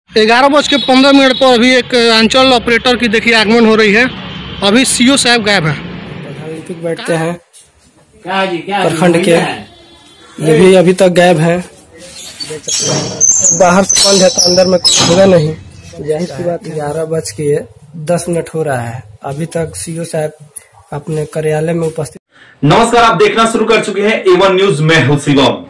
11:15 पर अभी एक अंचल ऑपरेटर की देखिए आगमन हो रही है। अभी सीओ साहब गायब है। प्रधान बैठते हैं प्रखंड के, ये भी अभी तक गायब है। बाहर से बंद है तो अंदर में कुछ होगा नहीं। जाहिर सी बात 11:10 हो रहा है, अभी तक सीओ साहब अपने कार्यालय में उपस्थित। नमस्कार, आप देखना शुरू कर चुके हैं A1 न्यूज में हूं शिवम।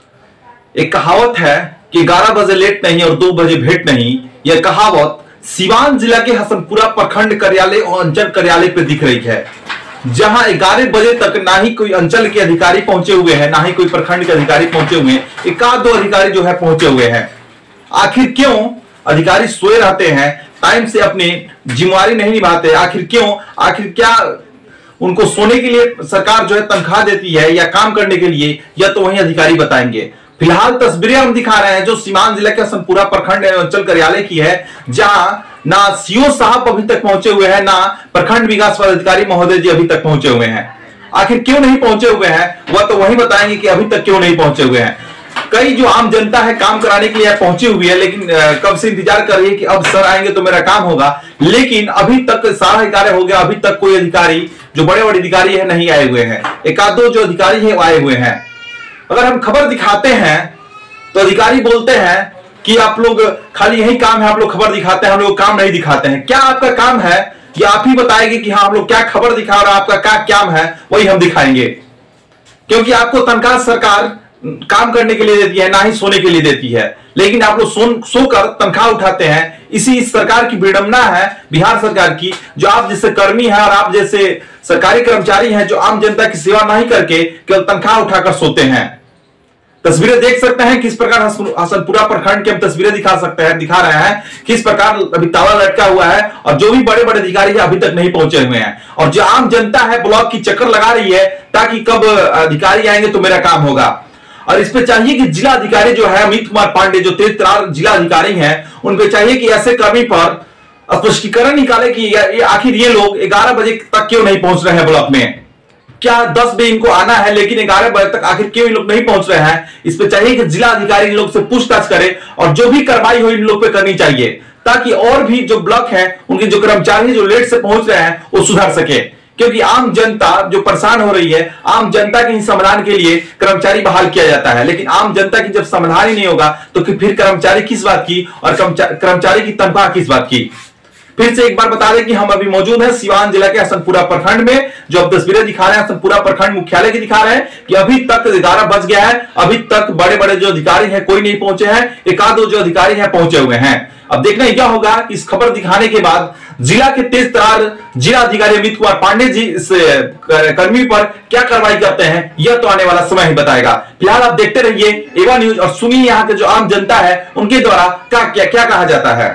एक कहावत है कि 11 बजे लेट नहीं और 2 बजे भेंट नहीं। यह कहावत सिवान जिला के हसनपुरा प्रखंड कार्यालय और अंचल कार्यालय पे दिख रही है, जहां 11 बजे तक ना ही कोई अंचल के अधिकारी पहुंचे हुए हैं, ना ही कोई प्रखंड के अधिकारी पहुंचे हुए हैं। एक आध दो अधिकारी जो है पहुंचे हुए हैं। आखिर क्यों अधिकारी सोए रहते हैं, टाइम से अपनी जिम्मेवारी नहीं निभाते? आखिर क्यों? आखिर क्या उनको सोने के लिए सरकार जो है तनख्वाह देती है या काम करने के लिए? यह तो वही अधिकारी बताएंगे। फिलहाल तस्वीरें हम दिखा रहे हैं जो सीवान जिला के हसनपुरा प्रखंड अंचल कार्यालय की है, जहां ना सीओ साहब अभी तक पहुंचे हुए हैं, ना प्रखंड विकास पदाधिकारी महोदय जी अभी तक पहुंचे हुए हैं। आखिर क्यों नहीं पहुंचे हुए हैं वह तो वही बताएंगे कि अभी तक क्यों नहीं पहुंचे हुए हैं। कई जो आम जनता है काम कराने के लिए पहुंची हुई है, लेकिन कब से इंतजार कर रही है कि अब सर आएंगे तो मेरा काम होगा। लेकिन अभी तक सारा कार्य हो गया, अभी तक कोई अधिकारी जो बड़े बड़े अधिकारी है नहीं आए हुए हैं। एक आध दो जो अधिकारी है वो आए हुए हैं। अगर हम खबर दिखाते हैं तो अधिकारी बोलते हैं कि आप लोग खाली यही काम है, आप लोग खबर दिखाते हैं, हम लोग काम नहीं दिखाते हैं। क्या आपका काम है ये आप ही बताएंगे कि हाँ हम लोग क्या खबर दिखा रहे हैं, आपका क्या काम है वही हम दिखाएंगे। क्योंकि आपको तनख्वाह सरकार काम करने के लिए देती है, ना ही सोने के लिए देती है। लेकिन आप लोग सोकर तनख्वाह उठाते हैं। इसी सरकार की विडंबना है, बिहार सरकार की, जो आप जैसे कर्मी है और आप जैसे सरकारी कर्मचारी हैं जो आम जनता की सेवा नहीं करके केवल तनख्वाह उठाकर सोते हैं। तस्वीरें देख सकते हैं किस प्रकार हसनपुरा प्रखंड की हम तस्वीरें दिखा रहे हैं किस प्रकार अभी ताला लटका हुआ है और जो भी बड़े बड़े अधिकारी है अभी तक नहीं पहुंचे हुए हैं। और जो आम जनता है ब्लॉक की चक्कर लगा रही है ताकि कब अधिकारी आएंगे तो मेरा काम होगा। और इस पे चाहिए कि जिला अधिकारी जो है अमित कुमार पांडे, जो तेज तरार जिला अधिकारी हैं, उन पे चाहिए कि ऐसे कर्मी पर स्पष्टीकरण निकाले कि आखिर ये लोग 11 बजे तक क्यों नहीं पहुंच रहे हैं ब्लॉक में। क्या 10 बजे इनको आना है लेकिन 11 बजे तक आखिर क्यों इन लोग नहीं पहुंच रहे हैं? इस पे चाहिए कि जिला अधिकारी इन लोग से पूछताछ करे और जो भी कार्रवाई हो इन लोग पे करनी चाहिए, ताकि और भी जो ब्लॉक है उनके जो कर्मचारी जो लेट से पहुंच रहे हैं वो सुधर सके। क्योंकि आम जनता जो परेशान हो रही है, आम जनता के समाधान के लिए कर्मचारी बहाल किया जाता है, लेकिन आम जनता की जब समाधान ही नहीं होगा तो फिर कर्मचारी किस बात की और कर्मचारी की तनख्वाह किस बात की। फिर से एक बार बता दें कि हम अभी मौजूद हैं सिवान जिला के हसनपुरा प्रखंड में। जो अब तस्वीरें दिखा रहे हैं हसनपुरा प्रखंड मुख्यालय की दिखा रहे हैं कि अभी तक 11 बज गया है, अभी तक बड़े बड़े जो अधिकारी हैं कोई नहीं पहुंचे हैं। एक आध दो जो अधिकारी हैं पहुंचे हुए हैं। अब देखना यह होगा कि इस खबर दिखाने के बाद जिला के तेज तरार जिला अधिकारी अमित कुमार पांडे जी इस कर्मी पर क्या कार्रवाई करते हैं, यह तो आने वाला समय ही बताएगा। फिलहाल आप देखते रहिए A1 न्यूज और सुनिए यहाँ के जो आम जनता है उनके द्वारा क्या कहा जाता है।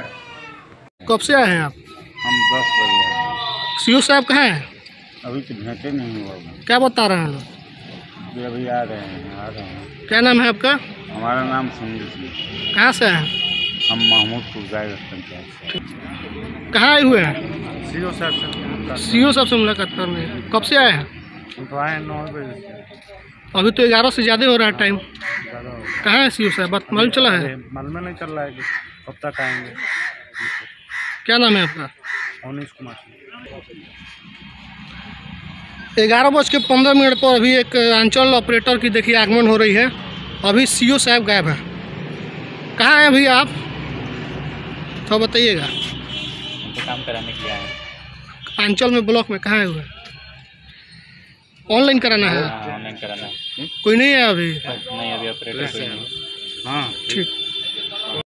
कब से आए हैं आप? हम 10 बजे। सीओ साहब कहाँ हैं? अभी तो भेंटे नहीं हुआ। क्या बता रहे हैं लोग? अभी आ रहे हैं। क्या नाम है आपका? हमारा नाम संजय सिंह। कहाँ से हैं? हम महमूदपुर गायक पंचायत से। कहाँ आए हुए हैं? सीओ साहब से। सीओ साहब से मुलाकात करने। कब से आए हैं? हम तो आए 9 बजे से। अभी तो 11 से ज़्यादा हो रहा है टाइम। कहाँ है सीओ साहब? बात मालूम चला है? मालूम नहीं चल रहा है कि कब तक आएंगे। क्या नाम है आपका? अनिश कुमार। 11:15 पर अभी एक अंचल ऑपरेटर की देखिए आगमन हो रही है। अभी सीओ साहब गायब है। कहाँ हैं अभी आप? तो बताइएगा। तो काम कराने के लिए आए। अंचल में ब्लॉक में कहाँ है हुए? ऑनलाइन कराना है? ऑनलाइन कराना है। कोई नहीं है अभी? नहीं, अभी ऑपरेटर कोई नहीं। हाँ ठीक।